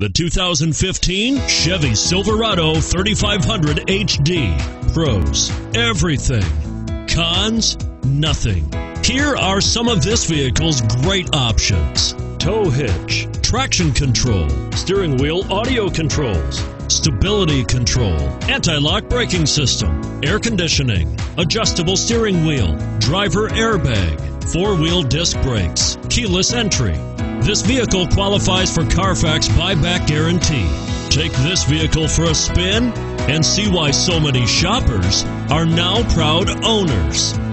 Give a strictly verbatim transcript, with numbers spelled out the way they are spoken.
The two thousand fifteen Chevy Silverado thirty-five hundred H D. Pros, everything. Cons, nothing. Here are some of this vehicle's great options: tow hitch, traction control, steering wheel audio controls, stability control, anti-lock braking system, air conditioning, adjustable steering wheel, driver airbag, four-wheel disc brakes, keyless entry. This vehicle qualifies for Carfax buyback guarantee. Take this vehicle for a spin and see why so many shoppers are now proud owners.